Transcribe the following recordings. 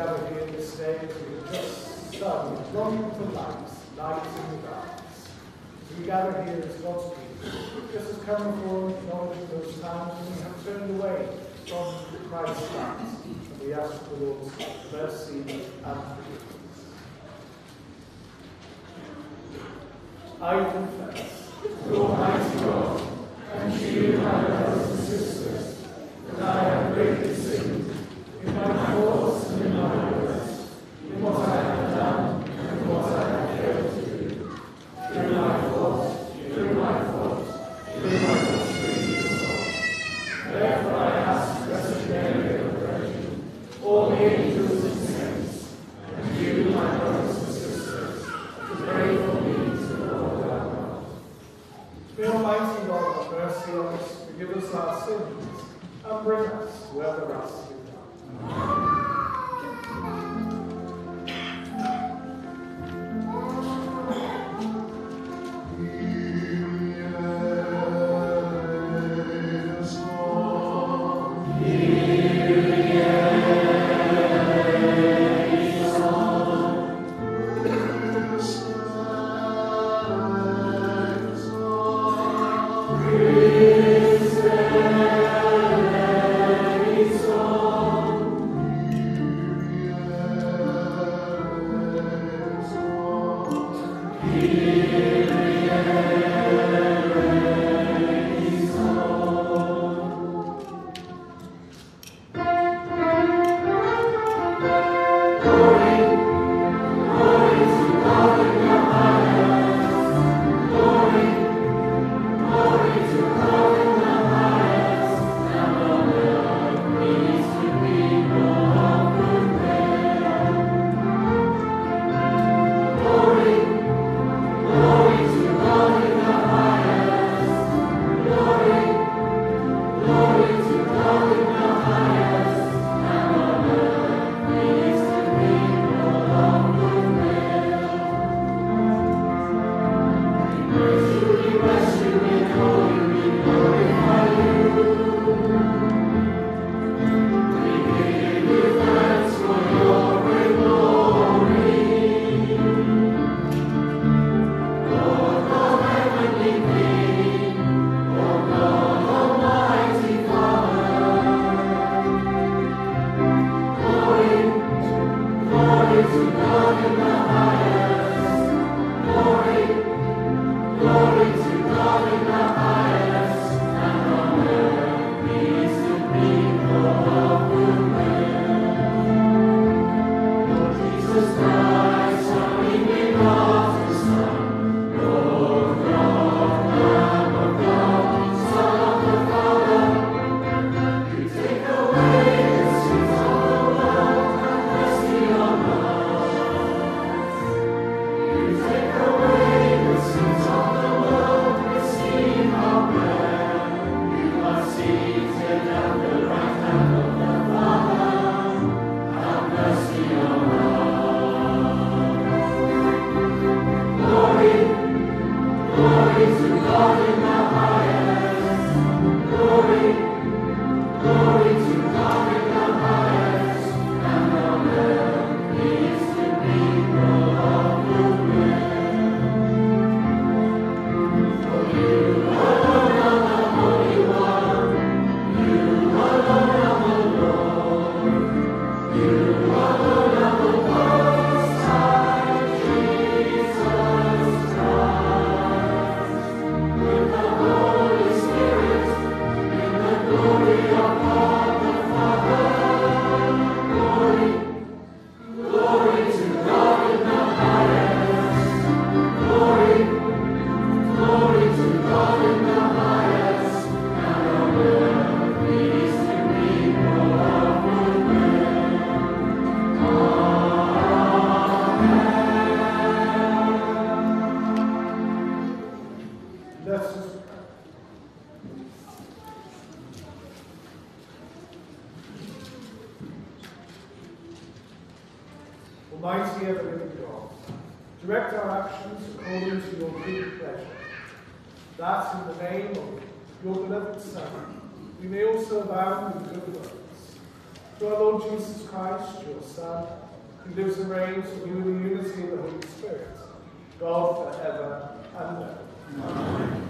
gather here this day as we have just studied longing for light, light in the darkness. As we gather here as God's people, just as come before acknowledging those times when we have turned away from Christ's light, and we ask the Lord's mercy and forgiveness. I confess to Almighty God and to you, my brothers and sisters, that I have greatly sinned in my thoughts and in my words, in what I have done and in what I have failed to do, through my fault, through my most grievous fault. Therefore I ask Blessed Mary, the Virgin, all the angels and saints, and you, my brothers and sisters, to pray for me to the Lord our God. May Almighty God have mercy on us, forgive us our sins, and bring us to everlasting life. Almighty ever-living God, direct our actions according to your good pleasure, that in the name of your beloved Son, we may also abound in good works, through our Lord Jesus Christ, your Son, who lives and reigns with you in the unity of the Holy Spirit, God forever and ever. Amen.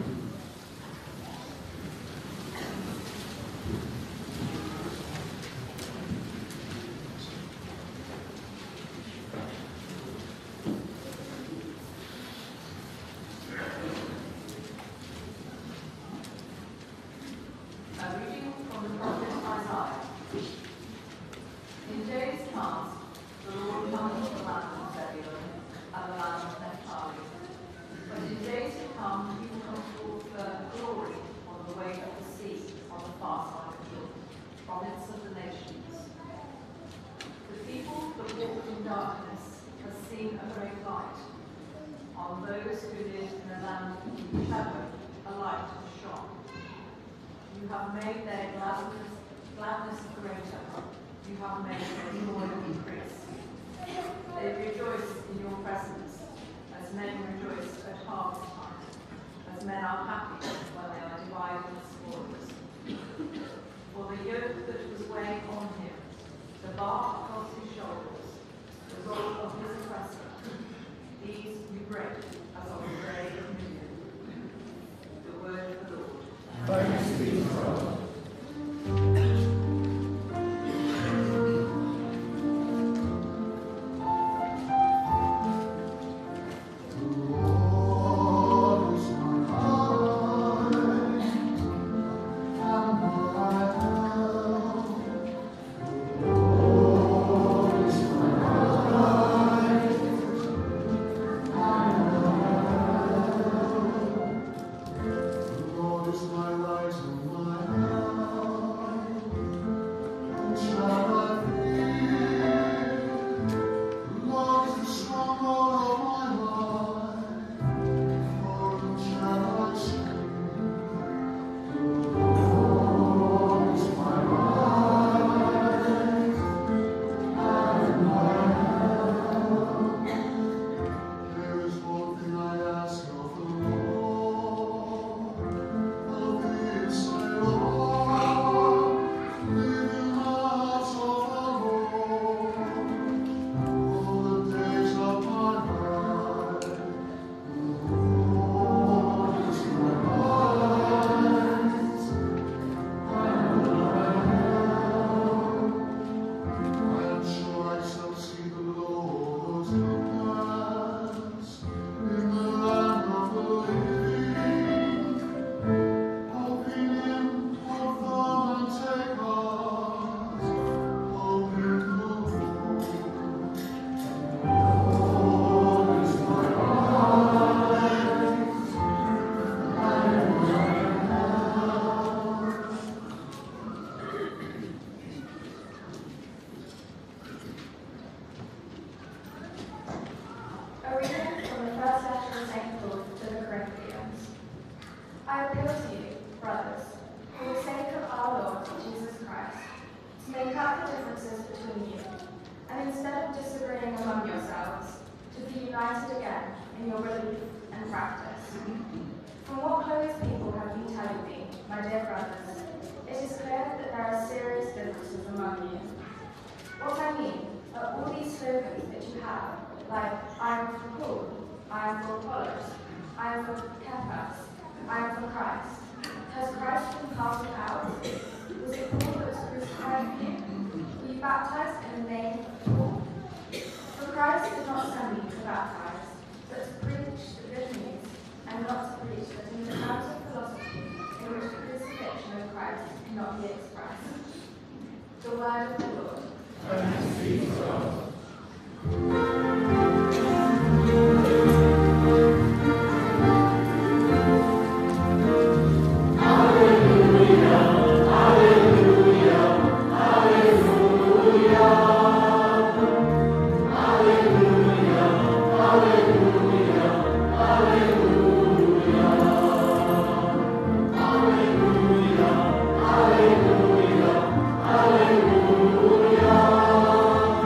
Alleluia.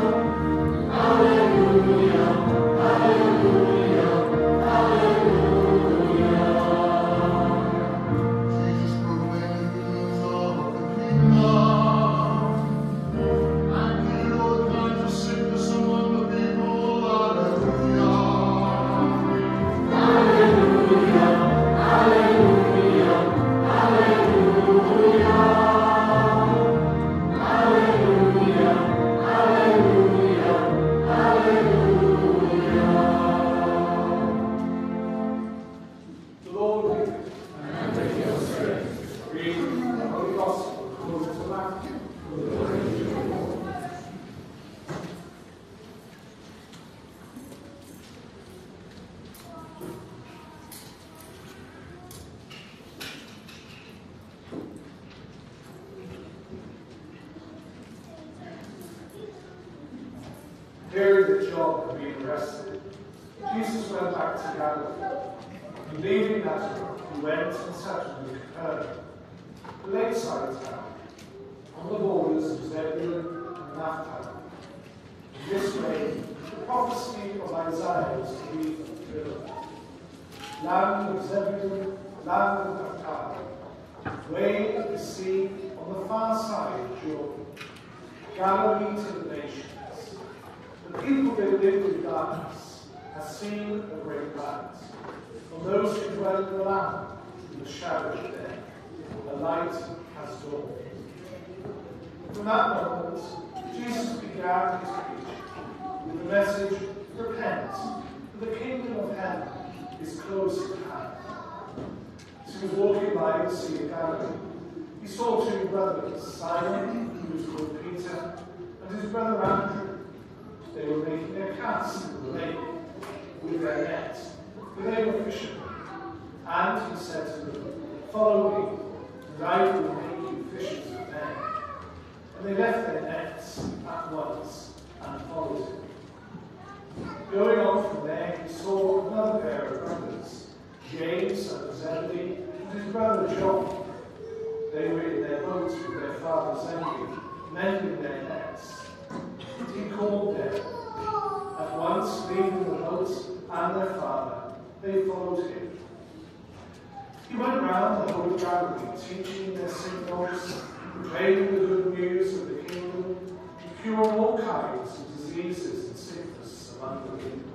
Hearing that John had been arrested, Jesus went back to Galilee. And leaving Nazareth, he went and settled in Capernaum, the lakeside town, on the borders of Zebulun and Naphtali. In this way, the prophecy of Isaiah was to be fulfilled. Land of Zebulun, land of Naphtali, way of the sea on the far side of Jordan, Galilee to the nations. The people that live in darkness have seen a great light. On those who dwell in the land, in the shadow of death, a light has dawned. From that moment, Jesus began his preaching with the message, repent, for the kingdom of heaven is close at hand. As he was walking by the Sea of Galilee, he saw two brothers, Simon, who was called Peter, and his brother Andrew. They were making their casts in the lake with their nets, for they were fishermen. And he said to them, follow me, and I will make you fishers of men. And they left their nets at once and followed him. Going on from there, he saw another pair of brothers, James, son of Zebedee, and his brother John. They were in their boats with their father Zebedee, mending their nets. And he called them. At once, leaving the boats and their father, they followed him. He went round the whole of Galilee, teaching in their synagogues, proclaiming the good news of the kingdom, and curing all kinds of diseases and sickness among the people.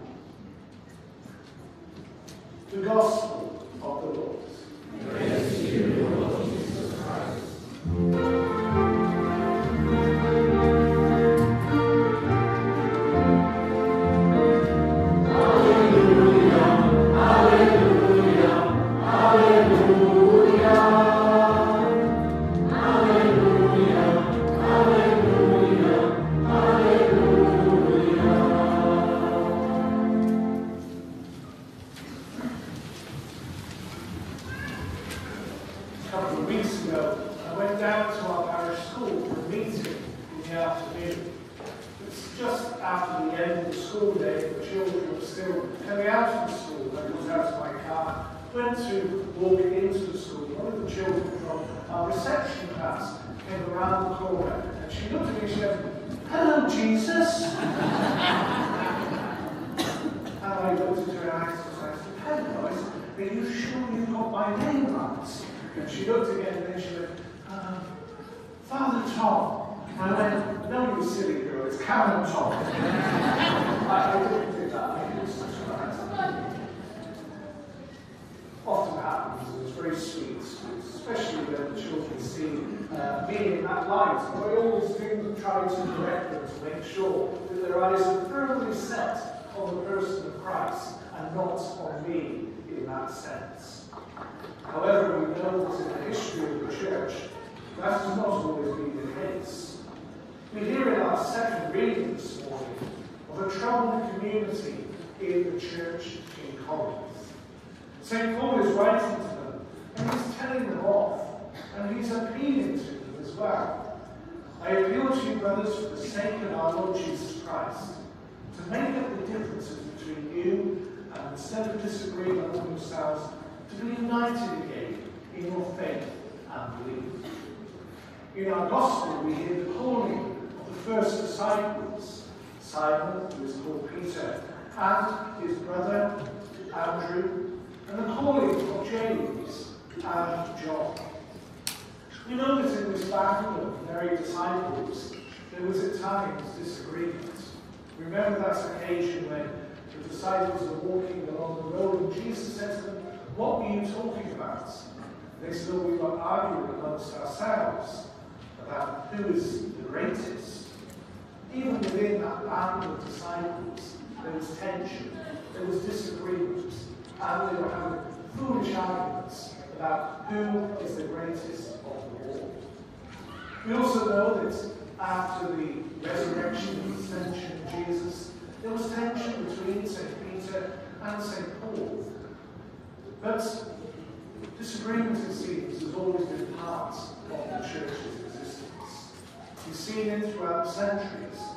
The Gospel of the Lord. Praise to you, Lord Jesus Christ. Father Tom. And I went, no, you silly girl, it's Canon Tom. I didn't do that. I was surprised. Often happens, and it's very sweet, especially when the children see me in that light. And I always do try to correct them to make sure that their eyes are firmly set on the person of Christ and not on me in that sense. However, we know that in the history of the church, that has not always been the case. We hear in our second reading this morning of a troubled community in the church in Corinth. St. Paul is writing to them, and he's telling them off, and he's appealing to them as well. I appeal to you, brothers, for the sake of our Lord Jesus Christ, to make up the differences between you, and instead of disagreeing among yourselves, to be united again in your faith and belief. In our Gospel, we hear the calling of the first disciples, Simon, who is called Peter, and his brother Andrew, and the calling of James and John. We know that in this battle of the very disciples, there was at times disagreement. Remember that occasion when the disciples were walking along the road and Jesus said to them, "What were you talking about?" They said, "Oh, we were arguing amongst ourselves about who is the greatest." Even within that band of disciples, there was tension, there was disagreement, and they were having foolish arguments about who is the greatest of them all. We also know that after the resurrection and ascension of Jesus, there was tension between St. Peter and St. Paul. But disagreement, it seems, has always been part of the church's existence. We've seen it throughout the centuries.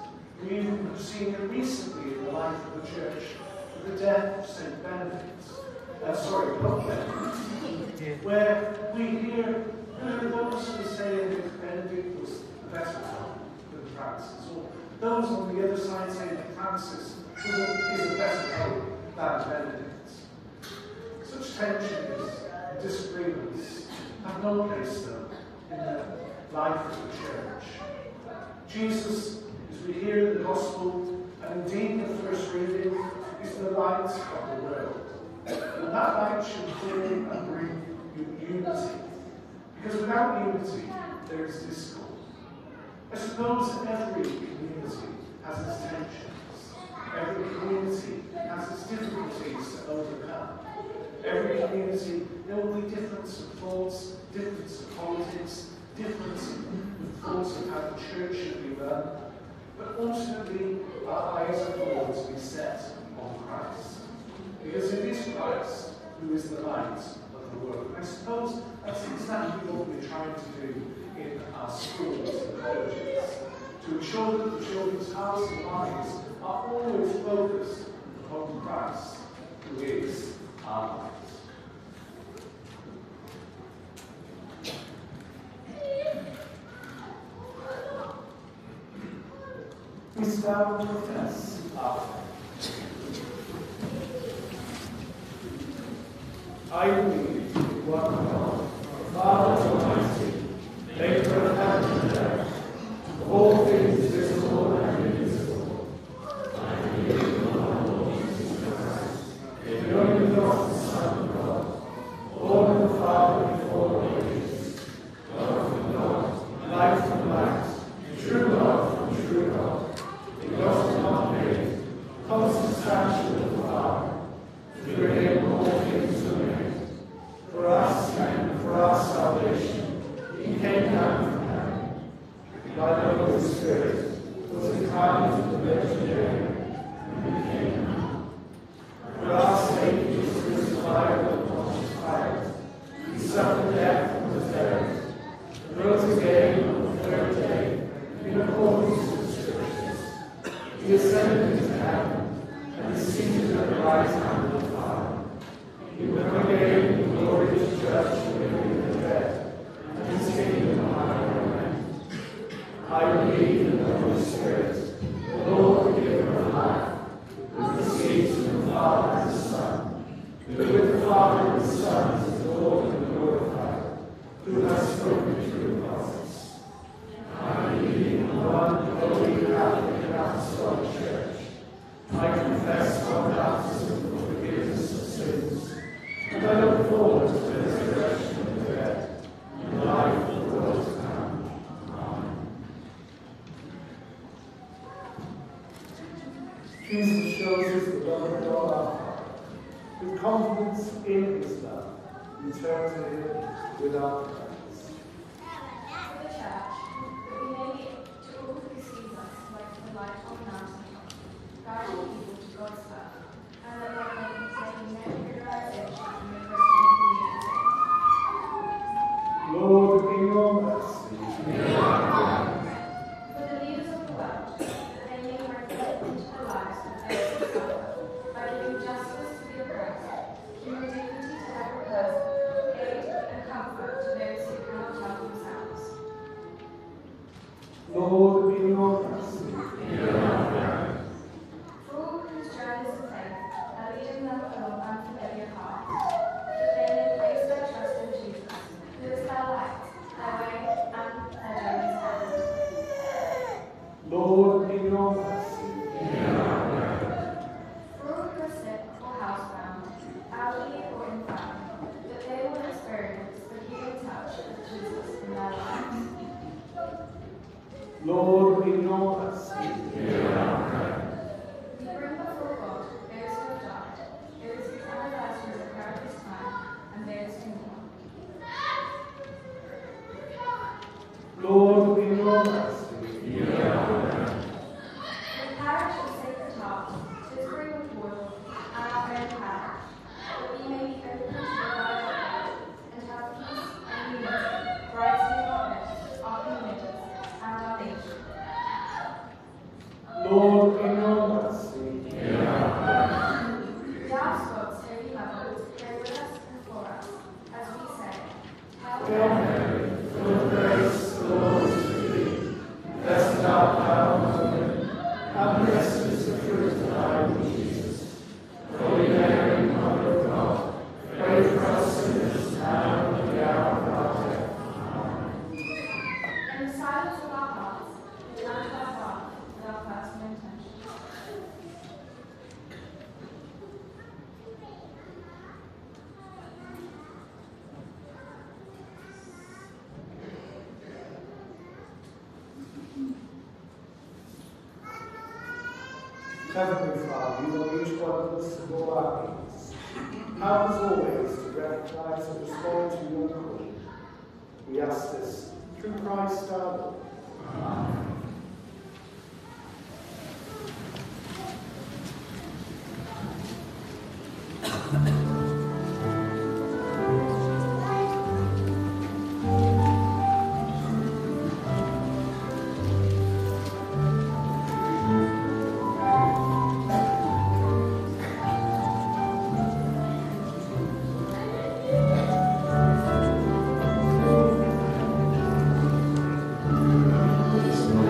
We've seen it recently in the life of the church with the death of St. Benedict. Pope Benedict. Where we hear those who say that Benedict was the better pope than Francis, or those on the other side say that Francis is a better pope than Benedict. Such tensions and disagreements have no place, though, in the life of the church. Jesus, as we hear in the Gospel, and indeed the first reading, is the light of the world. And that light should clear and bring unity. Because without unity, there is discord. I suppose every community has its tensions. Every community has its difficulties to overcome. Every community, there will be difference of thoughts, difference of politics, difference of thoughts of how the church should be run. But ultimately, our eyes are going to be set on Christ. Because it is Christ who is the light of the world. And I suppose that's exactly what we're trying to do in our schools and colleges, to ensure that the children's hearts and minds are always focused upon Christ, who is our light. We stand and profess our faith. I believe in one God, Father Almighty, maker of heaven and earth, of all things visible and invisible. I believe in one Lord Jesus Christ, the only begotten Son of God, born of the Father before all ages, God from God, light from light, true God from true God, begotten not made, consubstantial with the Father, through him all things were made. For us and for our salvation, he came down from heaven. By the Holy Spirit, was incarnate of the Virgin Mary, and became man. For our sake, he was crucified under Pontius Pilate. He suffered death and was buried, and rose again on the third day, in accordance with the Scriptures. He ascended into heaven, and is seated at the right hand of the Father. He will come again in glory to judge the living and the dead, and his kingdom will have no end. I believe in the Holy Spirit, the Lord, the giver of life, who proceeds from the Father and the Son, who with the Father and the Son is adored and glorified, who has spoken through the prophets. I believe in one holy Catholic and Apostolic Church. I confess one baptism for forgiveness of sins. And I look forward to the resurrection of the dead and the life of the world to come. Amen. Jesus shows us the love of God our Father. With confidence in his love, we turn to him with our prayers. For the Church, that we may be to all who receive us like the light on the mountaintop, guiding people to God's love, and that there may be no polarization in the Christian community. Lord, in your mercy, For the leaders of the world, that they may reflect into their lives the those who suffer, by giving justice to the oppressed, human dignity to every person, aid and comfort to those Lord, in your mercy, hear our prayer. We ask God's Holy Mother to pray with us and for us, as we say, Hail Mary, Full of grace, the Lord is with thee. Blessed art thou among women, and blessed is the fruit of thy womb, Jesus. Holy Mary, Mother of God, pray for us sinners, now and at the hour of our death. In the silence of our hearts, we turn to our Father with our personal intentions. Heavenly Father, you know each one of us and all our needs. Help us always to recognize and respond to your calling. We ask this through Christ our Lord. Amen. This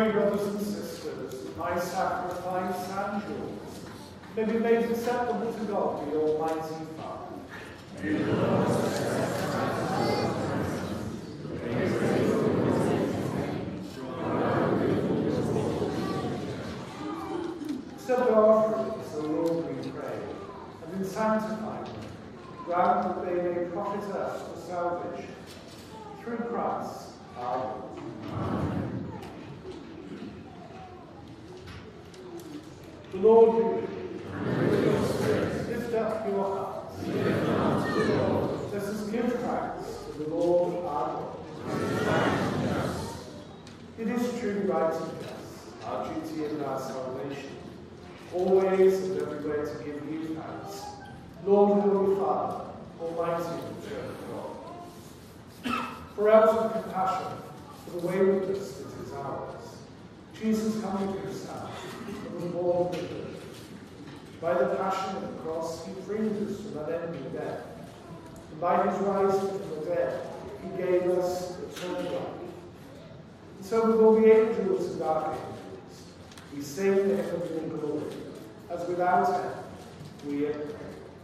pray, brothers and sisters, that my sacrifice and yours may be made acceptable to God, the Almighty Father. Accept our offerings, O Lord, we pray, and in sanctifying them, grant that they may profit us for salvation. Through Christ our Lord. Amen. The Lord be with you. And with your spirit. Lift up your hearts. Lift them up to the Lord. Let us give thanks to the Lord our God. It is true, right and just, our duty and our salvation, always and everywhere to give you thanks, Lord, Holy Father, Almighty and eternal God. For out of compassion for the waywardness that is ours, Jesus coming to himself and was born with us. By the passion of the cross, he freed us from unending death. And by his rising from the dead, he gave us eternal life. And so with all the angels and archangels, we sing the hymn of glory, as without end we have prayed.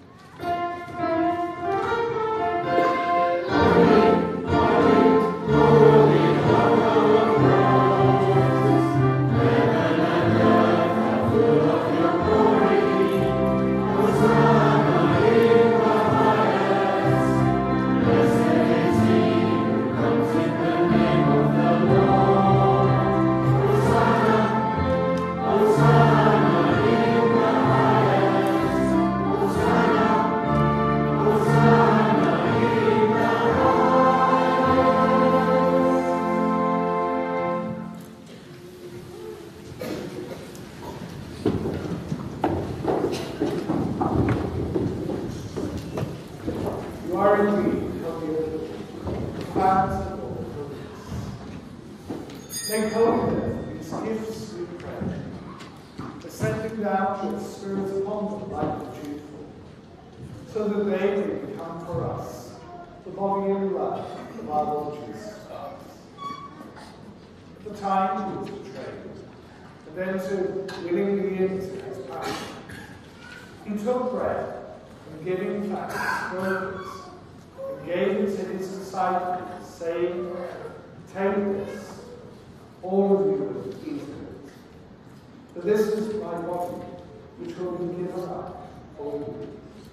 Make holy then these gifts, we pray, ascending down your Spirit upon them like the dewfall, so that they may become for us the body and blood of our Lord Jesus Christ. At the time he was betrayed, and entered willingly into his passion, he took bread, and giving thanks, broke it, and gave it to his disciples, saying, "Take this, all of you, eat it. For this is my body, which will be given up for you."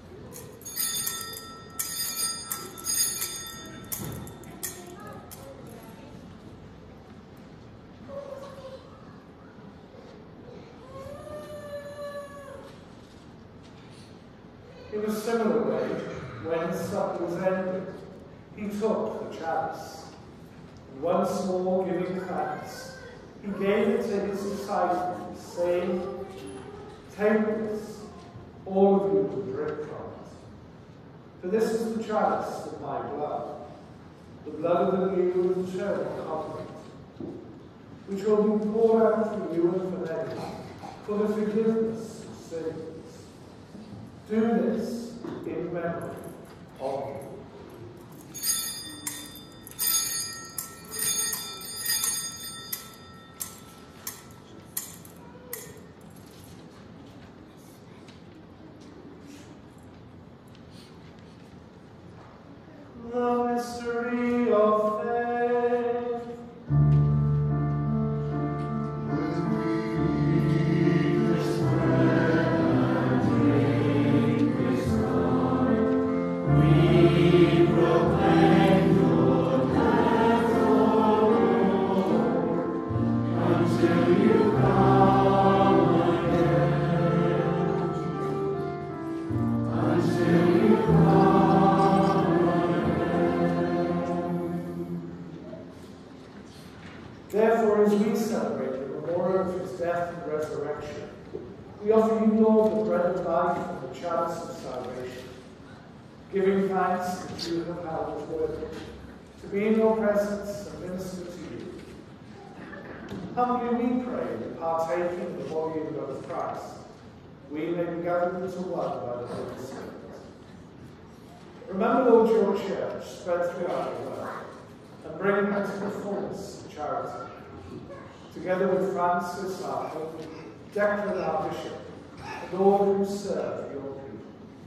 In a similar way, when supper was ended, he took the chalice. Once more giving thanks, he gave it to his disciples, saying, "Take this, all of you, and drink from it. For this is the chalice of my blood, the blood of the new and eternal covenant, which will be poured out for you and for many, for the forgiveness of sins. Do this in memory of me." The mystery of faith. When we eat this bread and drink this wine, we proclaim your death, O Lord, until you come again. Until you come. Therefore, as we celebrate the memorial of his death and resurrection, we offer you, Lord, the bread of life and the chalice of salvation, giving thanks that you have held us worthy to be in your presence and minister to you. Humbly we pray that, partaking of the body and blood of Christ, we may be gathered into one by the Holy Spirit. Remember, Lord, your church spread throughout the world, and bring her to the fullness of charity. together with Francis, our Pope, Declan, our Bishop, and all who serve your people.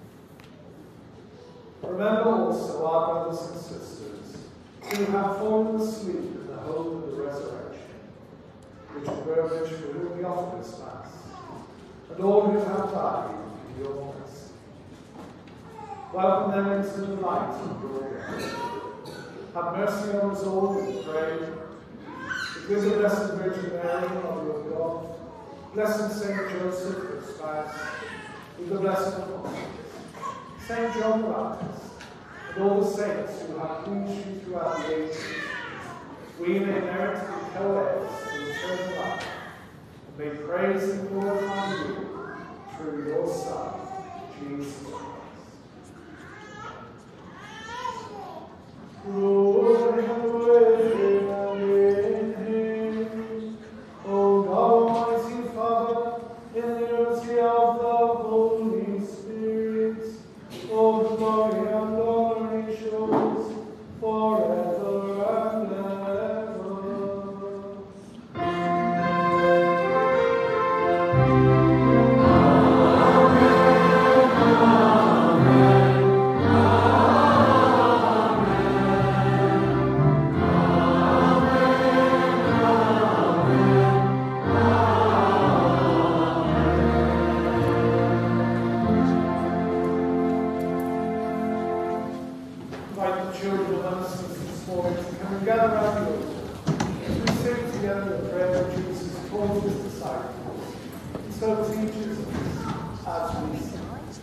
Remember also our brothers and sisters who have fallen asleep in the hope of the resurrection, which privilege for whom we offer this Mass, and all who have died in your mercy. Welcome them into the light of your death. Have mercy on us all, we pray. With the Blessed Virgin Mary, Mother of God, blessed Saint Joseph, her spouse, with the blessed apostles, Saint John the Baptist, and all the saints who have pleased you throughout the ages, we may merit to be co-heirs to eternal life, and may praise and glorify you through your Son, Jesus Christ. O God, Almighty Father, in the unity of the Holy Spirit, all glory and honor is yours forever and ever. Invite the children of innocence this morning to come and gather around the altar as we sing together the prayer that Jesus taught his disciples, and so teaches us as we sing.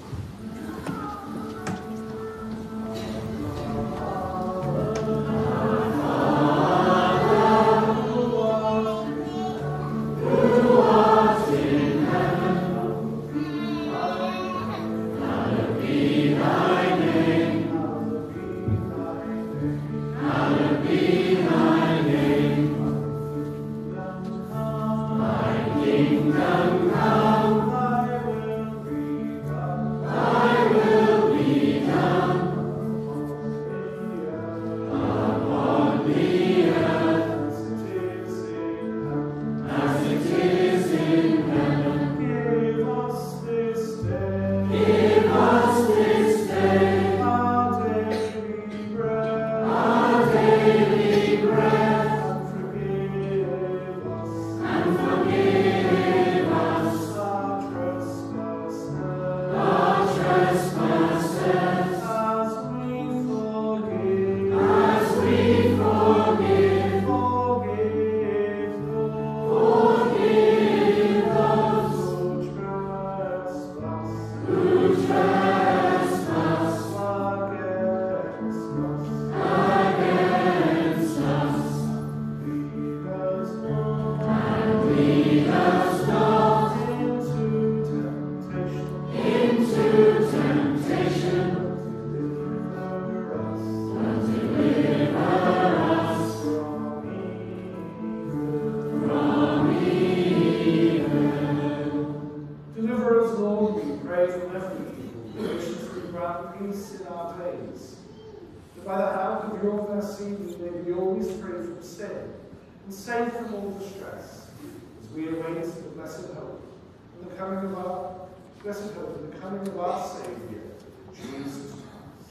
Safe from all distress, as we await the blessed hope and the coming of our blessed hope and the coming of our Saviour, Jesus Christ.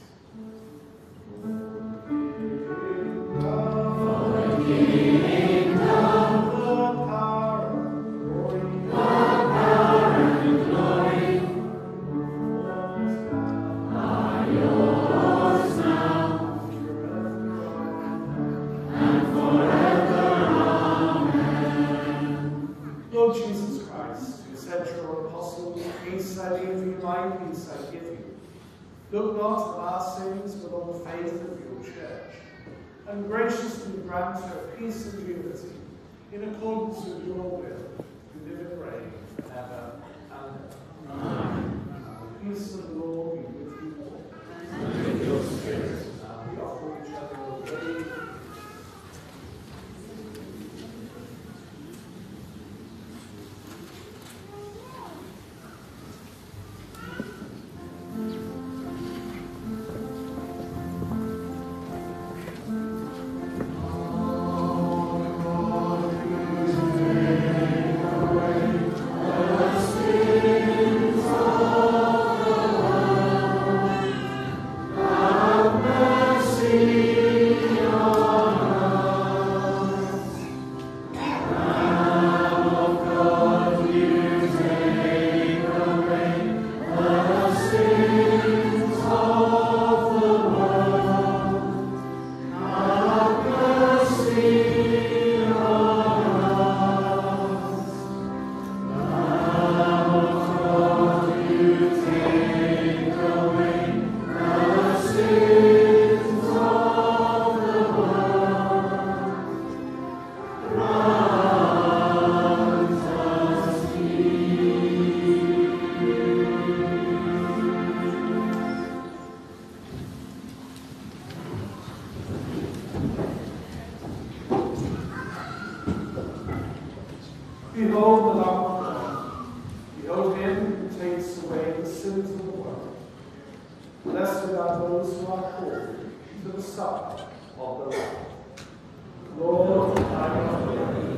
For the kingdom, the power and glory, are yours now and forever. Lord Jesus Christ, who said to your apostles, peace I leave you, my peace I give you. Look not on our sins, but on the faith of your church, and graciously grant her peace and unity, in accordance with your will, who live and reign forever and ever. Amen. The peace of the Lord be with you all. And with your spirit. And we offer each other obey. Amen. Blessed are those who are called to the supper of the Lamb. Lord, I am worthy.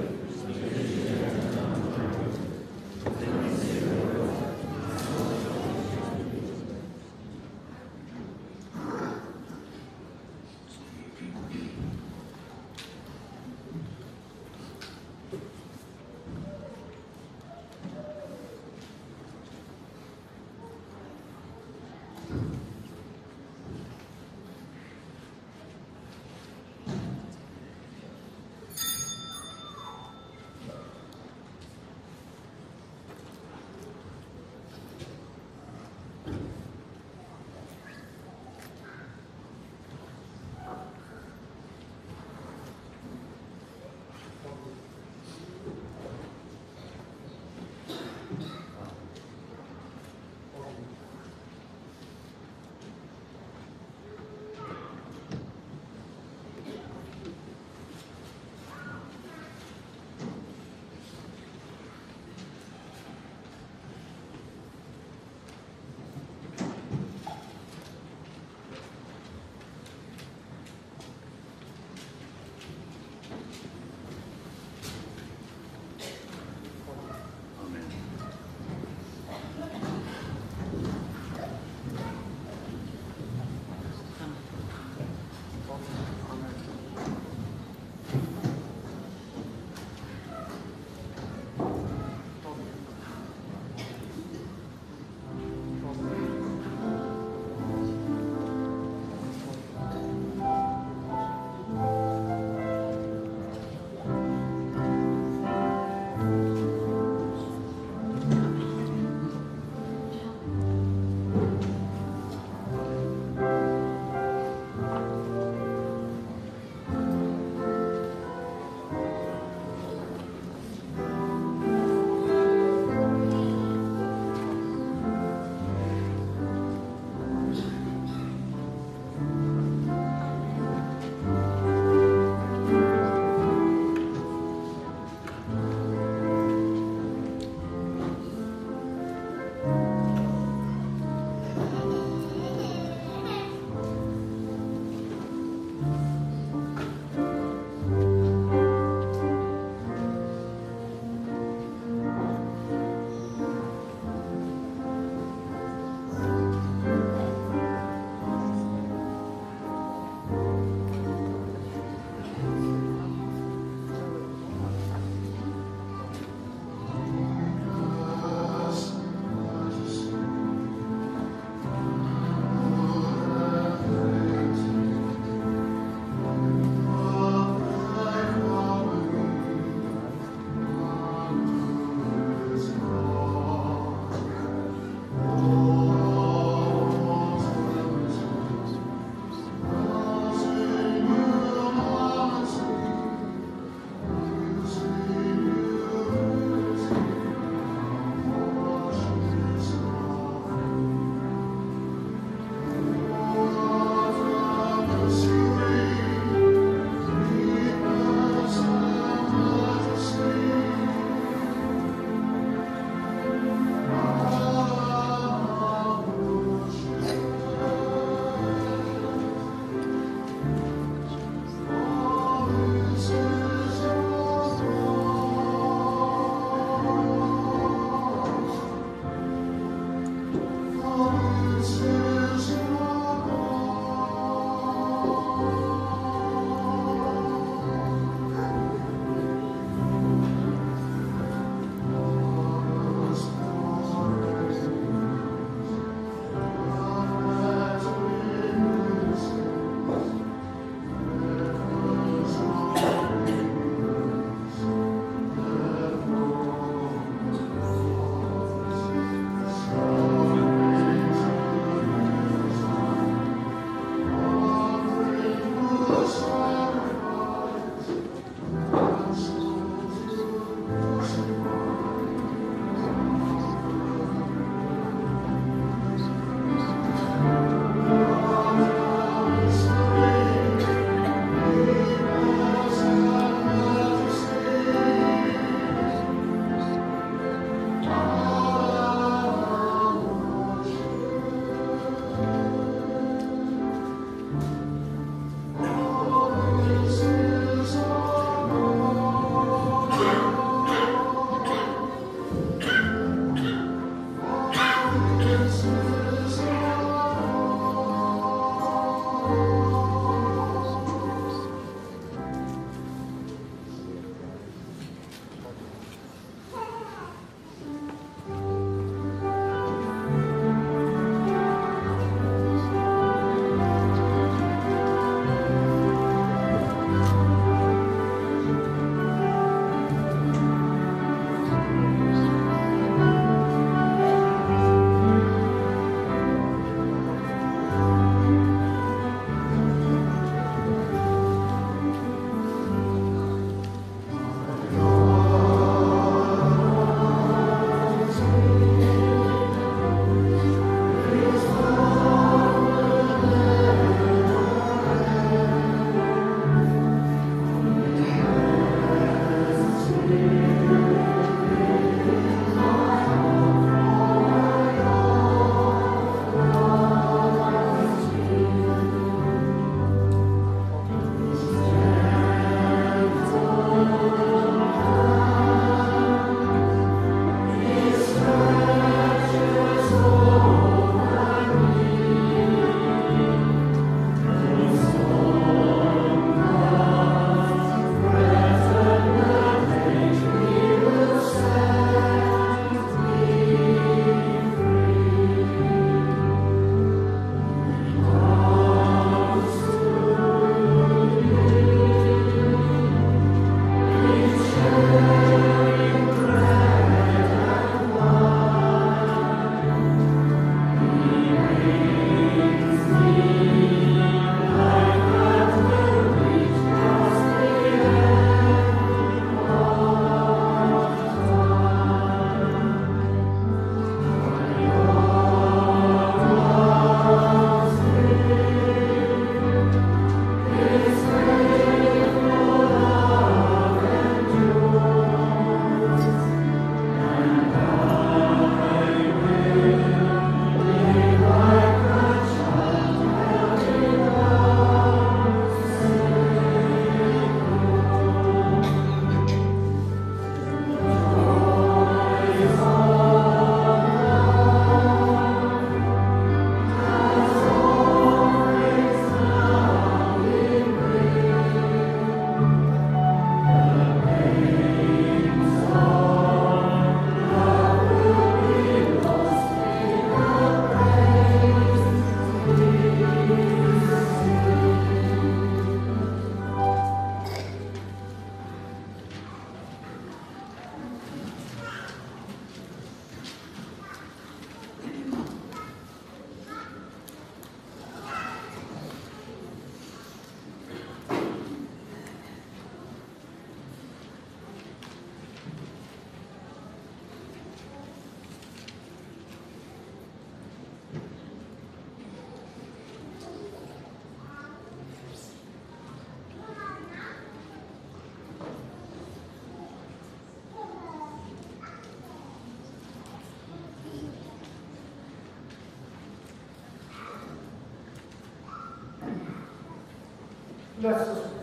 Let us pray.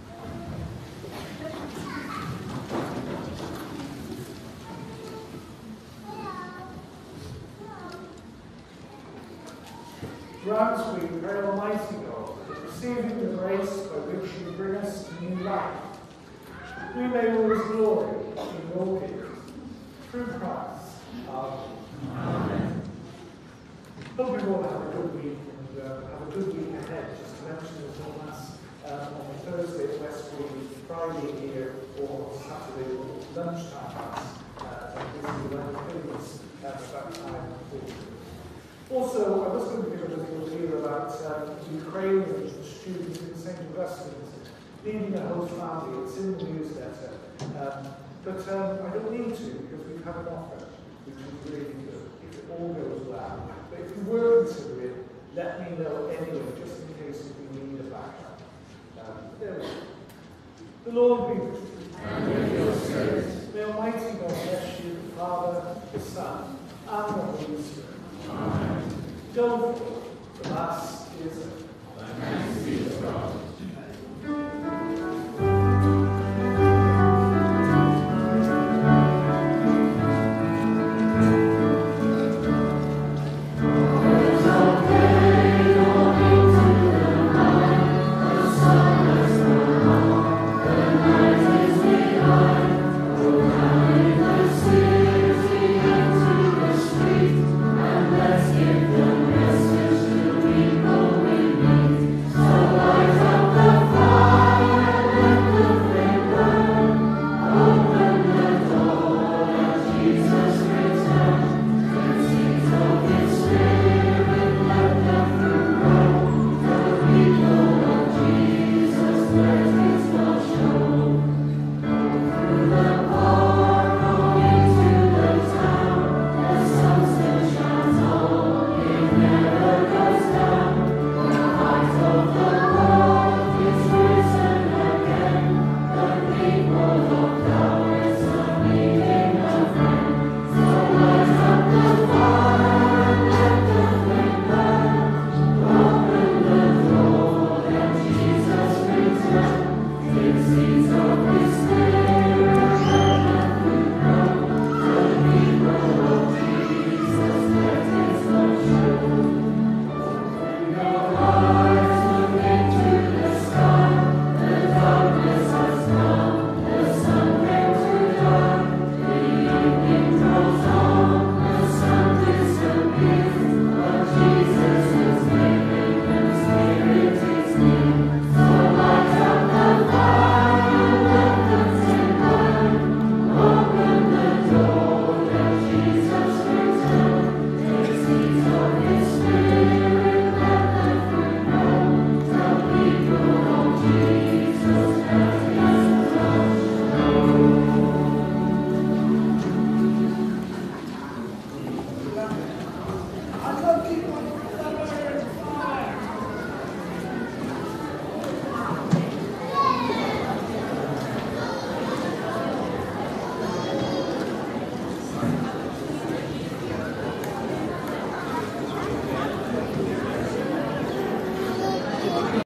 Grant, we pray, Almighty God, that receiving the grace by which you bring us to new life, we may always glory in your gift. Through Christ. Amen. Hope you all have a good week and have a good week ahead. Just to mention the full Mass on Thursday at Westbury, Friday here, or Saturday lunchtime Mass. This is the famous at that time. Also, I was going to give a little here about Ukrainian students in St. Augustine's leading a host family. It's in the newsletter. But I don't need to because we've had an offer, which is really good, if it all goes well. But if you were considering, let me know anyway, just in case if we need a backup. There we go. The Lord be with you. And with your spirit. May Almighty God bless you, the Father, the Son, and the Holy Spirit. Amen. Don't forget, the Mass is over. Thanks be to God.